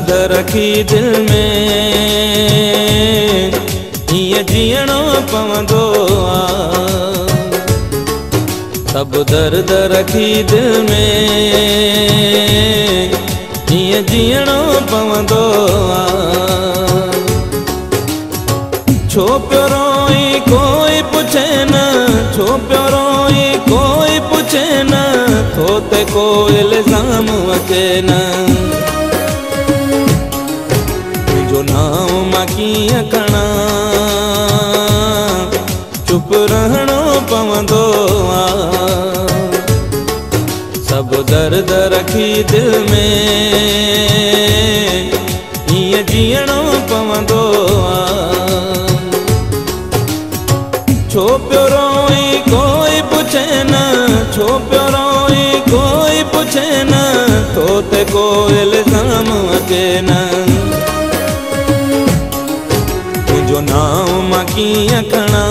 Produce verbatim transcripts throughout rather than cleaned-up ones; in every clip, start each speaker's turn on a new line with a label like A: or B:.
A: दर्द रखी दिल में हीअं जीअणो पवंदो आहे। सब दर्द रखी दिल में हीअं जीअणो पवंदो आहे। छो पियो रोई कोई पुछे न, छो पियो रोई कोई पुछे न, तो ते को इल्ज़ाम अचे न। तुंहिंजो नाम मां कीअं खणा, चुप रहणो पवंदो आहे। सब दर्द रखी दिल में हीअं जीअणो पवंदो आहे। छो पियो रोई कोई पुछे न, छो पियो रोई कोई पुछे न, तो ते को इल्ज़ाम अचे न। तुंहिंजो नाम मां कीअं खणा,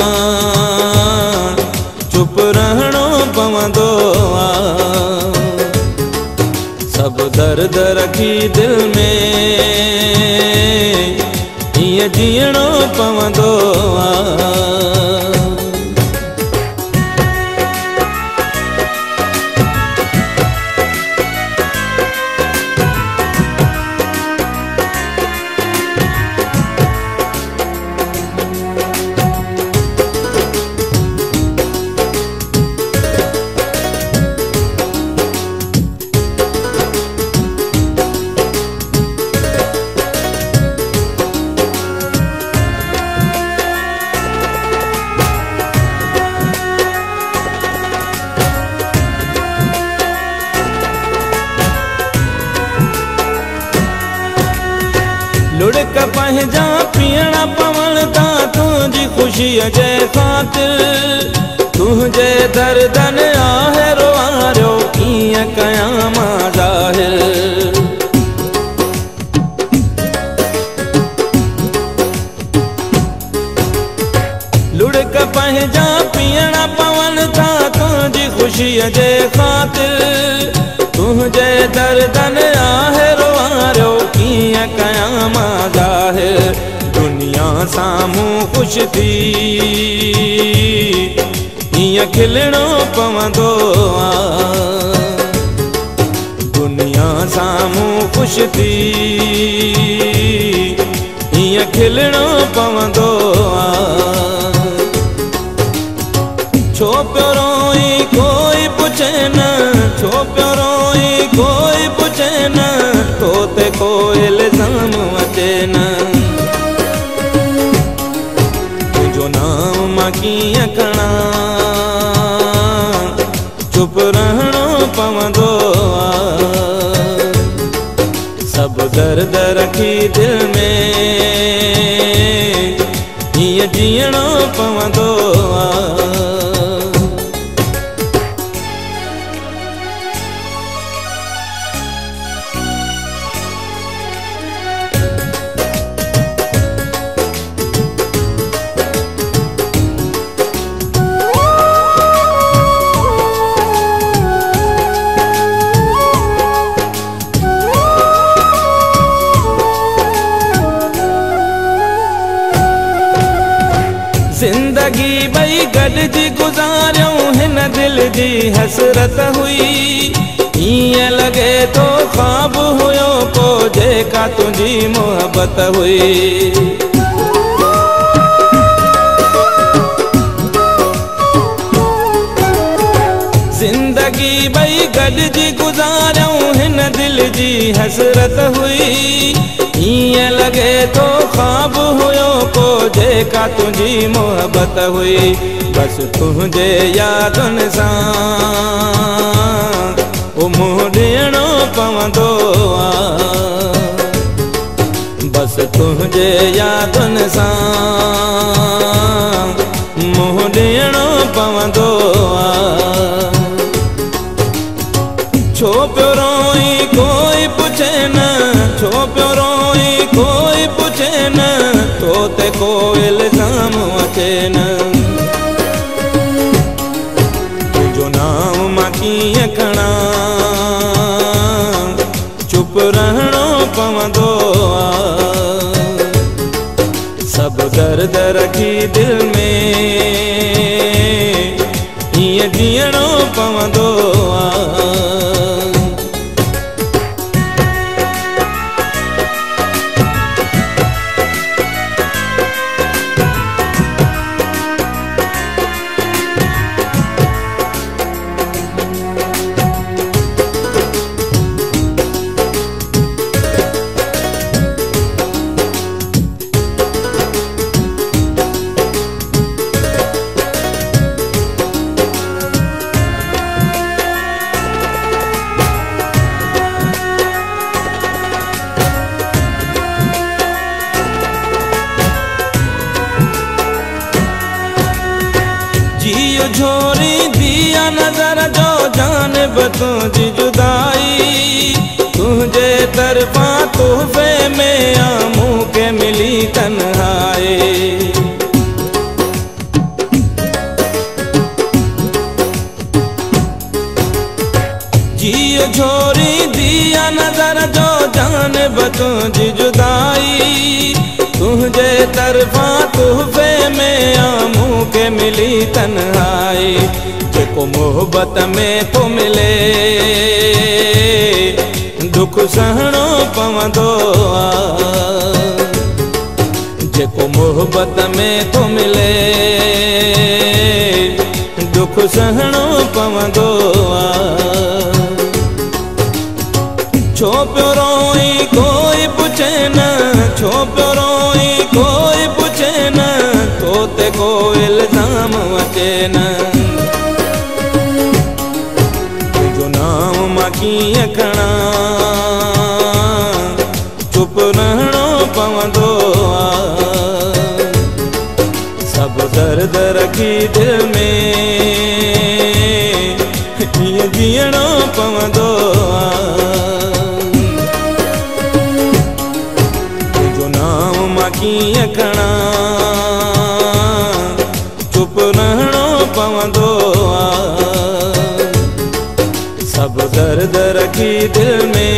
A: चुप रहणो पवंदो आहे। सब दर्द रखी दिल में हीअं जीअणो पवंदो आहे। लुढ़क पंहिंजा पीअणा पवण था तुंहिंजी ख़ुशीअ जे ख़ातिर। तुंहिंजे दर्दनि आहे रोआरियो कीअं कयां मां ज़ाहिर। लुढ़क पंहिंजा पीअणा पवण था तुंहिंजी ख़ुशीअ जे ख़ातिर। तुंहिंजे दर्दनि आहे रोआरियो कीअं कयां मां ज़ाहिर। दुनिया साम्हूं ख़ुशि थी हीअं खिलणो पवंदो आहे। दुनिया साम्हूं ख़ुशि थी हीअं खिलणो पवंदो आहे। छो पियो रोई कोई पुछे न, छो पियो रोई कोई पुछे न, तो ते को इल्ज़ाम अचे न। तुंहिंजो नाम मां कीअं खणा, चुप रहणो पवंदो आहे। सब दर्द रखी दिल में हीअं जीअणो पवंदो आहे। जिंदगी बई गॾिजी गुज़ारियूं हिन दिल जी हसरत हुई। हीअं लॻे तो ख्वाब हुयो को जेका तुंहिंजी मोहबत हुई। जिंदगी बई गॾिजी गुज़ारियूं हिन दिल जी हसरत हुई। हीअं लॻे तो ख्वाब हुयो को जेका तुंहिंजी मोहबत हुई। बस तुंहिंजे यादुनि सां ओ मुंहुं ॾियणो पवंदो आहे। बस तुंहिंजे यादुनि सां मुंहुं ॾियणो पवंदो आहे। छो पियो रोई कोई पुछे न, छो पियो रोई कोई पुछे न, तो ते को इल्ज़ाम अचे न। तुंहिंजो नाम मां कीअं खणा, चुप रहणो पवंदो सब दर्द रखी दिल में हीअं जीअणो पवंदो आहे। जियो झोरी दिया नजर जो जानिब तुझी जुदाई, तुझे तरफा तोहफे में आमू के मिली तन्हाई। जियो झोरी दिया नजर जो जानिब तुझी जुदाई, तुझे तरफा तोहफे में आमू के मिली तन्हाई। जेको मोहब्बत में तो मिले दुख सहणो पवंदो आहे। जेको मोहब्बत में तो मिले दुख सहणो पवंदो आहे। छो पियो रोई कोई पुछे न, छो पियो रोई कोई पुछे न, तो ते को इल्ज़ाम अचे न। तुझो नाम मां कीअं खणा, चुप रहणो पवंदो आहे। सब दर्द रखी दिल में हीअं जीअणो पवंदो आहे। कीअं खणा, चुप रहणो पवंदो आहे। सब दर्द रखी दिल में